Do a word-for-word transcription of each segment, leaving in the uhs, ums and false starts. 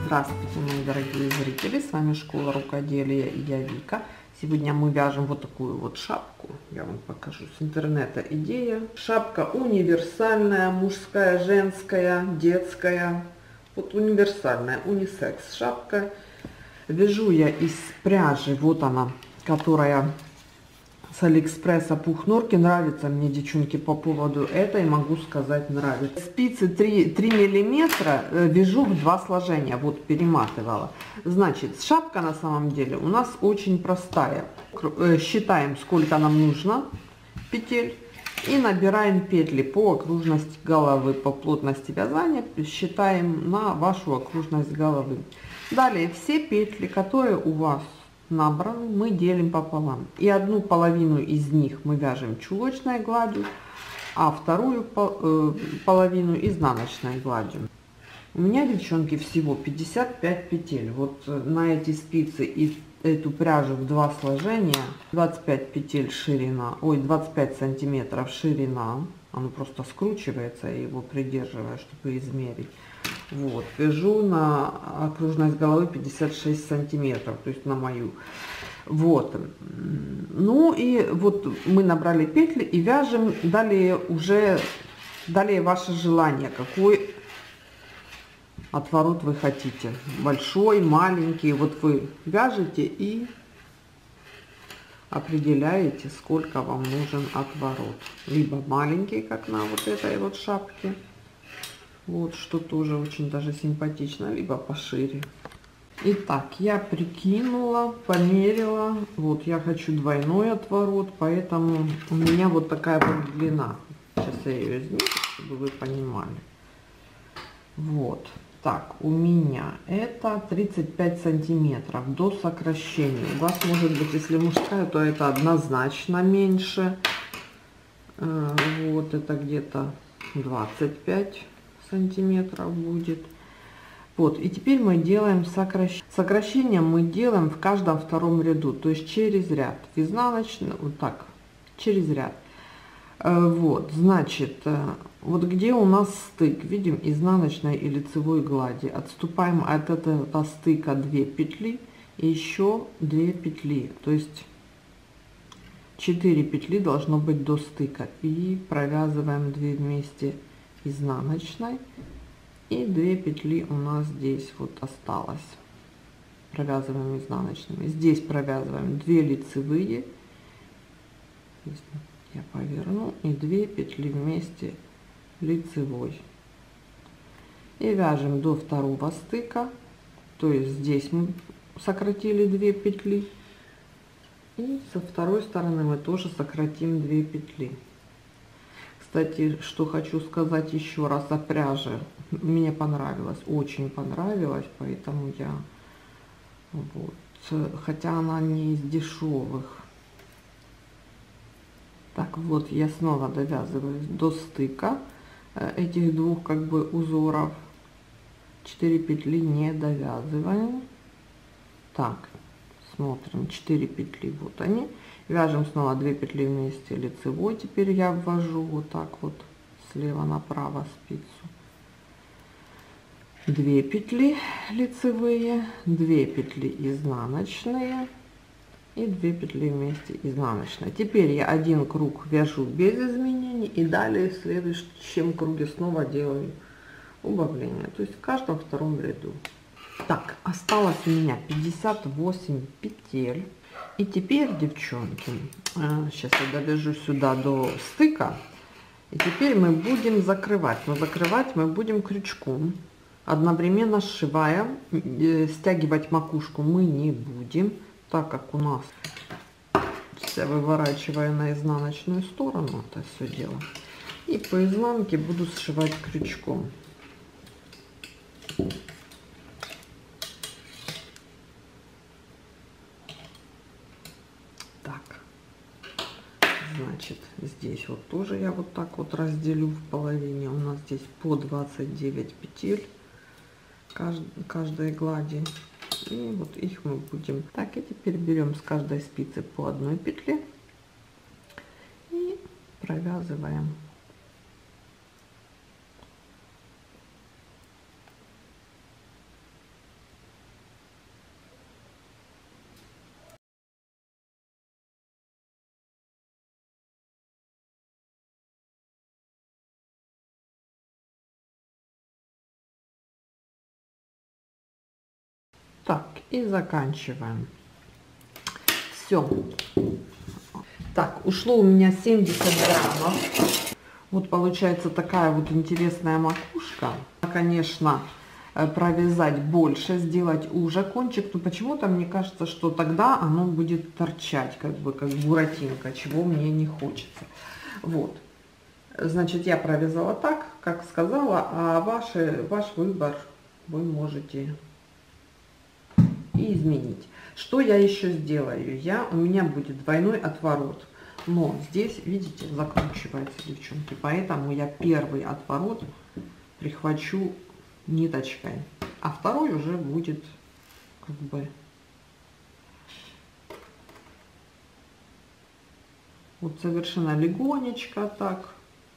Здравствуйте, мои дорогие зрители, с вами Школа Рукоделия и я Вика. Сегодня мы вяжем вот такую вот шапку, я вам покажу с интернета идея. Шапка универсальная, мужская, женская, детская, вот универсальная, унисекс шапка. Вяжу я из пряжи, вот она, которая с Алиэкспресса пух норки. Нравится мне, девчонки, по поводу этой, могу сказать, нравится. Спицы три миллиметра, вяжу в два сложения, вот перематывала. Значит, шапка на самом деле у нас очень простая. Считаем, сколько нам нужно петель, и набираем петли по окружности головы, по плотности вязания считаем на вашу окружность головы. Далее все петли, которые у вас набраны, мы делим пополам, и одну половину из них мы вяжем чулочной гладью, а вторую половину изнаночной гладью. У меня, девчонки, всего пятьдесят пять петель. Вот на эти спицы и эту пряжу в два сложения двадцать пять петель ширина, ой, двадцать пять сантиметров ширина. Оно просто скручивается, и его придерживая, чтобы измерить. Вот, вяжу на окружность головы пятьдесят шесть сантиметров, то есть на мою. Вот, ну и вот мы набрали петли и вяжем. Далее уже, далее ваше желание, какой отворот вы хотите, большой, маленький. Вот вы вяжете и определяете, сколько вам нужен отворот. Либо маленький, как на вот этой вот шапке. Вот, что тоже очень даже симпатично, либо пошире. Итак, я прикинула, померила. Вот, я хочу двойной отворот, поэтому у меня вот такая вот длина. Сейчас я ее измерю, чтобы вы понимали. Вот, так, у меня это тридцать пять сантиметров до сокращения. У вас может быть, если мужская, то это однозначно меньше. Вот, это где-то двадцать пять сантиметров будет. Вот, и теперь мы делаем сокращение. Сокращение мы делаем в каждом втором ряду, то есть через ряд, в изнаночный, вот так, через ряд. Вот, значит, вот где у нас стык, видим, изнаночной и лицевой глади, отступаем от этого стыка две петли и еще две петли, то есть четыре петли должно быть до стыка, и провязываем две вместе изнаночной, и две петли у нас здесь вот осталось, провязываем изнаночными. Здесь провязываем две лицевые, я поверну, и две петли вместе лицевой, и вяжем до второго стыка, то есть здесь мы сократили две петли, и со второй стороны мы тоже сократим две петли. Кстати, что хочу сказать еще раз о пряже. Мне понравилось, очень понравилось, поэтому я вот, хотя она не из дешевых. Так, вот я снова довязываю до стыка этих двух как бы узоров. четыре петли не довязываем. Так, смотрим, четыре петли, вот они. Вяжем снова две петли вместе лицевой. Теперь я ввожу вот так вот слева направо спицу. две петли лицевые, две петли изнаночные и две петли вместе изнаночной. Теперь я один круг вяжу без изменений, и далее в следующем круге снова делаю убавление, то есть в каждом втором ряду. Так, осталось у меня пятьдесят восемь петель. И теперь, девчонки, сейчас я довяжу сюда до стыка, и теперь мы будем закрывать. Но закрывать мы будем крючком, одновременно сшивая. Стягивать макушку мы не будем, так как у нас, я выворачиваю на изнаночную сторону это все дело, и по изнанке буду сшивать крючком. Значит, здесь вот тоже я вот так вот разделю в половине. У нас здесь по двадцать девять петель каждой, каждой глади. И вот их мы будем... Так, и теперь берем с каждой спицы по одной петле и провязываем И заканчиваем. Все. Так, ушло у меня семьдесят граммов. Вот получается такая вот интересная макушка. Конечно, провязать больше, сделать уже кончик, но почему-то мне кажется, что тогда оно будет торчать, как бы, как буратинка, чего мне не хочется. Вот. Значит, я провязала так, как сказала, а ваши, ваш выбор вы можете и изменить. Что я еще сделаю? Я, у меня будет двойной отворот. Но здесь, видите, закручивается, девчонки. Поэтому я первый отворот прихвачу ниточкой. А второй уже будет как бы вот совершенно легонечко так.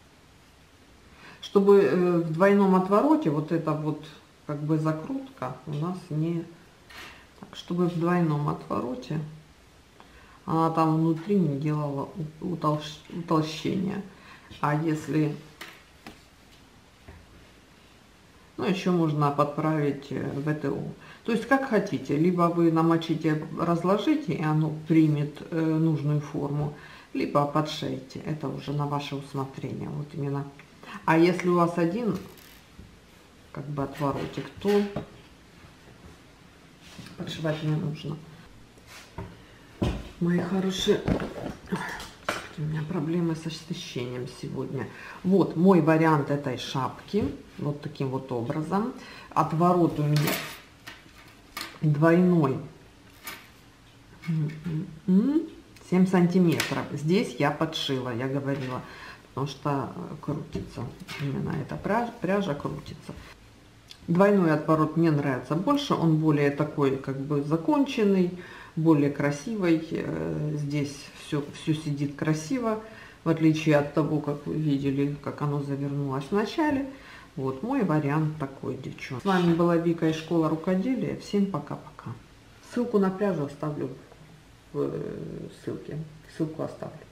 Чтобы э, в двойном отвороте вот эта вот как бы закрутка у нас не... Так, чтобы в двойном отвороте она там внутри не делала утолщ... утолщения. А если... Ну, еще можно подправить ВТО. То есть, как хотите. Либо вы намочите, разложите, и оно примет э, нужную форму. Либо подшейте. Это уже на ваше усмотрение. Вот именно. А если у вас один как бы отворотик, то подшивать не нужно. Мои хорошие, у меня проблемы со освещением сегодня. Вот мой вариант этой шапки, вот таким вот образом. Отворот у меня двойной, семь сантиметров. Здесь я подшила, я говорила, потому что крутится, именно эта пряжа, пряжа крутится. Двойной отворот мне нравится больше, он более такой как бы законченный, более красивый. Здесь все, все сидит красиво, в отличие от того, как вы видели, как оно завернулось в начале. Вот мой вариант такой, девчонки. С вами была Вика из Школы Рукоделия. Всем пока-пока. Ссылку на пряжу оставлю в ссылке. Ссылку оставлю.